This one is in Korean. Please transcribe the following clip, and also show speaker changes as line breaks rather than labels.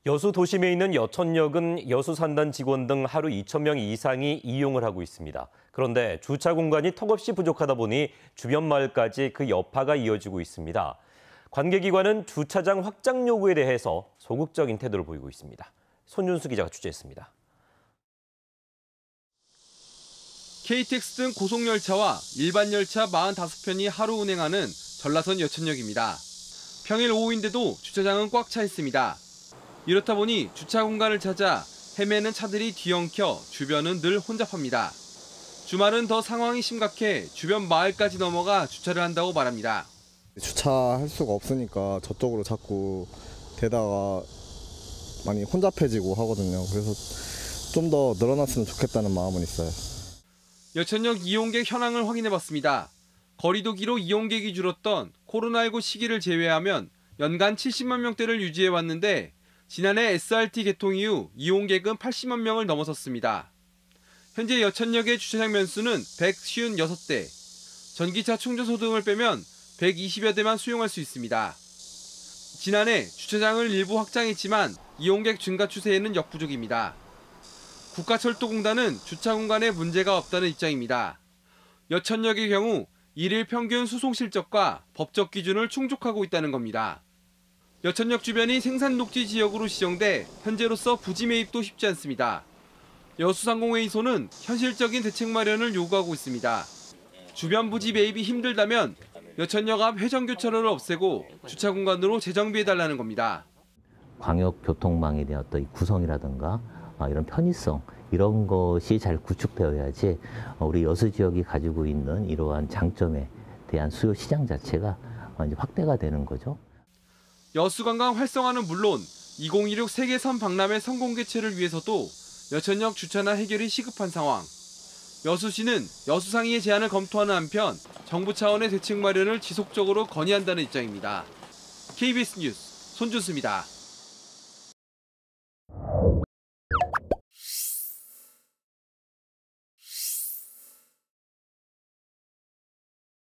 여수 도심에 있는 여천역은 여수 산단 직원 등 하루 2,000명 이상이 이용을 하고 있습니다. 그런데 주차 공간이 턱없이 부족하다 보니 주변 마을까지 그 여파가 이어지고 있습니다. 관계기관은 주차장 확장 요구에 대해서 소극적인 태도를 보이고 있습니다. 손준수 기자가 취재했습니다.
KTX 등 고속열차와 일반 열차 45편이 하루 운행하는 전라선 여천역입니다. 평일 오후인데도 주차장은 꽉 차 있습니다. 이렇다 보니 주차 공간을 찾아 헤매는 차들이 뒤엉켜 주변은 늘 혼잡합니다. 주말은 더 상황이 심각해 주변 마을까지 넘어가 주차를 한다고 말합니다.
주차할 수가 없으니까 저쪽으로 자꾸 대다가 많이 혼잡해지고 하거든요. 그래서 좀 더 늘어났으면 좋겠다는 마음은 있어요.
여천역 이용객 현황을 확인해봤습니다. 거리도 길어 이용객이 줄었던 코로나19 시기를 제외하면 연간 70만 명대를 유지해왔는데 지난해 SRT 개통 이후 이용객은 80만 명을 넘어섰습니다. 현재 여천역의 주차장 면수는 156대, 전기차 충전소 등을 빼면 120여 대만 수용할 수 있습니다. 지난해 주차장을 일부 확장했지만 이용객 증가 추세에는 역부족입니다. 국가철도공단은 주차 공간에 문제가 없다는 입장입니다. 여천역의 경우 일일 평균 수송 실적과 법적 기준을 충족하고 있다는 겁니다. 여천역 주변이 생산 녹지 지역으로 지정돼 현재로서 부지 매입도 쉽지 않습니다. 여수상공회의소는 현실적인 대책 마련을 요구하고 있습니다. 주변 부지 매입이 힘들다면 여천역 앞 회전교차로를 없애고 주차 공간으로 재정비해달라는 겁니다.
광역교통망에 대한 어떤 구성이라든가 이런 편의성 이런 것이 잘 구축되어야지 우리 여수 지역이 가지고 있는 이러한 장점에 대한 수요 시장 자체가 이제 확대가 되는 거죠.
여수관광 활성화는 물론 2026 세계선 박람회 성공 개최를 위해서도 여천역 주차난 해결이 시급한 상황. 여수시는 여수상의의 제안을 검토하는 한편 정부 차원의 대책 마련을 지속적으로 건의한다는 입장입니다. KBS 뉴스 손준수입니다.